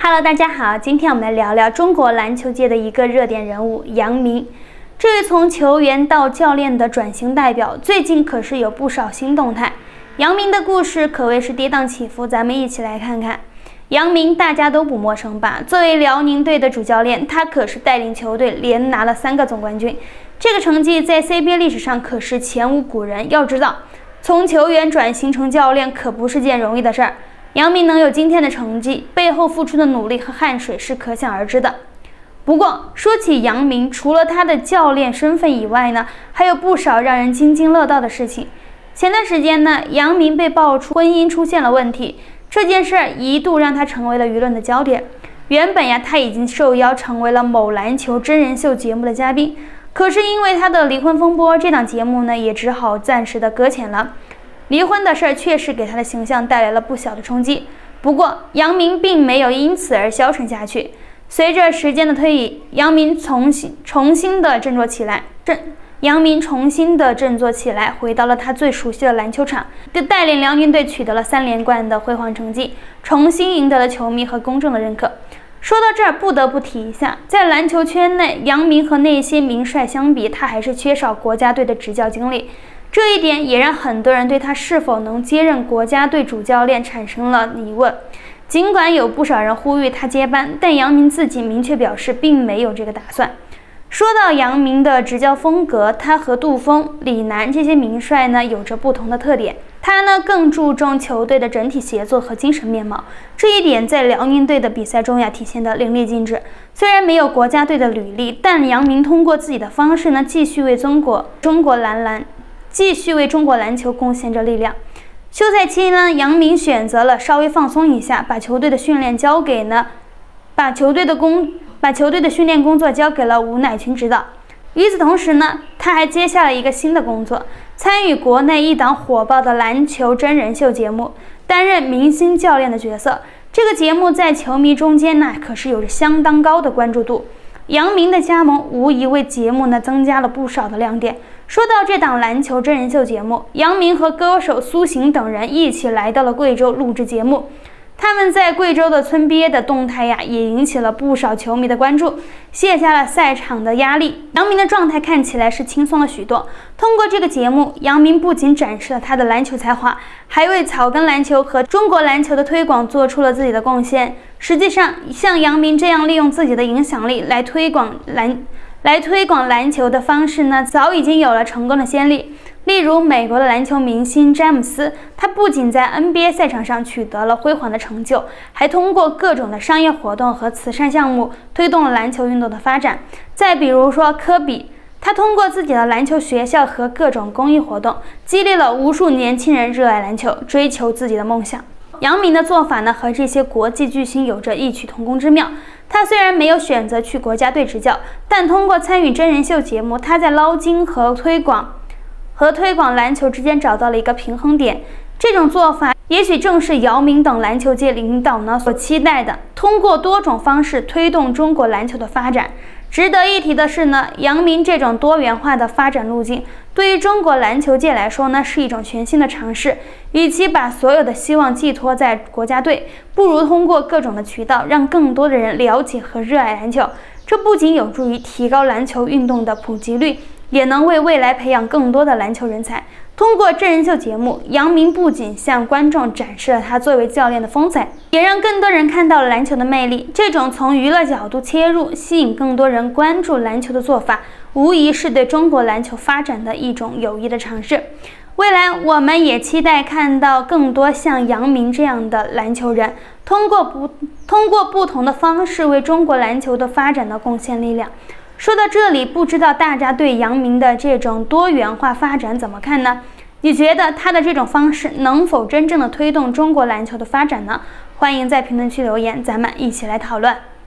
Hello， 大家好，今天我们来聊聊中国篮球界的一个热点人物杨明。这位从球员到教练的转型代表，最近可是有不少新动态。杨明的故事可谓是跌宕起伏，咱们一起来看看。杨明大家都不陌生吧？作为辽宁队的主教练，他可是带领球队连拿了3个总冠军，这个成绩在 CBA 历史上可是前无古人。要知道，从球员转型成教练可不是件容易的事儿。杨明能有今天的成绩，背后付出的努力和汗水是可想而知的。不过，说起杨明，除了他的教练身份以外呢，还有不少让人津津乐道的事情。前段时间呢，杨明被爆出婚姻出现了问题，这件事儿一度让他成为了舆论的焦点。原本呀，他已经受邀成为了某篮球真人秀节目的嘉宾，可是因为他的离婚风波，这档节目呢也只好暂时的搁浅了。离婚的事儿确实给他的形象带来了不小的冲击，不过杨明并没有因此而消沉下去。随着时间的推移，杨明重新的振作起来，回到了他最熟悉的篮球场，带领辽宁队取得了3连冠的辉煌成绩，重新赢得了球迷和公众的认可。说到这儿，不得不提一下，在篮球圈内，杨明和那些名帅相比，他还是缺少国家队的执教经历。这一点也让很多人对他是否能接任国家队主教练产生了疑问。尽管有不少人呼吁他接班，但杨明自己明确表示并没有这个打算。说到杨明的执教风格，他和杜锋、李楠这些名帅呢有着不同的特点。他呢更注重球队的整体协作和精神面貌，这一点在辽宁队的比赛中体现得淋漓尽致。虽然没有国家队的履历，但杨明通过自己的方式呢继续为中国篮球贡献着力量。休赛期呢，杨明选择了稍微放松一下，把球队的训练工作交给了吴乃群指导。与此同时呢，他还接下了一个新的工作，参与国内一档火爆的篮球真人秀节目，担任明星教练的角色。这个节目在球迷中间呢，可是有着相当高的关注度。杨明的加盟无疑为节目呢增加了不少的亮点。说到这档篮球真人秀节目，杨明和歌手苏醒等人一起来到了贵州录制节目。他们在贵州的村憋的动态也引起了不少球迷的关注，卸下了赛场的压力。杨明的状态看起来是轻松了许多。通过这个节目，杨明不仅展示了他的篮球才华，还为草根篮球和中国篮球的推广做出了自己的贡献。实际上，像杨明这样利用自己的影响力来推广篮球的方式呢，早已经有了成功的先例。例如美国的篮球明星詹姆斯，他不仅在 NBA 赛场上取得了辉煌的成就，还通过各种的商业活动和慈善项目推动了篮球运动的发展。再比如说科比，他通过自己的篮球学校和各种公益活动，激励了无数年轻人热爱篮球，追求自己的梦想。杨明的做法呢，和这些国际巨星有着异曲同工之妙。他虽然没有选择去国家队执教，但通过参与真人秀节目，他在捞金和推广篮球之间找到了一个平衡点。这种做法也许正是姚明等篮球界领导呢所期待的，通过多种方式推动中国篮球的发展。值得一提的是呢，杨明这种多元化的发展路径，对于中国篮球界来说呢，是一种全新的尝试。与其把所有的希望寄托在国家队，不如通过各种的渠道，让更多的人了解和热爱篮球。这不仅有助于提高篮球运动的普及率，也能为未来培养更多的篮球人才。通过真人秀节目，杨明不仅向观众展示了他作为教练的风采，也让更多人看到了篮球的魅力。这种从娱乐角度切入，吸引更多人关注篮球的做法，无疑是对中国篮球发展的一种有益的尝试。未来我们也期待看到更多像杨明这样的篮球人，通过不同的方式为中国篮球的发展的贡献力量。说到这里，不知道大家对杨明的这种多元化发展怎么看呢？你觉得他的这种方式能否真正的推动中国篮球的发展呢？欢迎在评论区留言，咱们一起来讨论。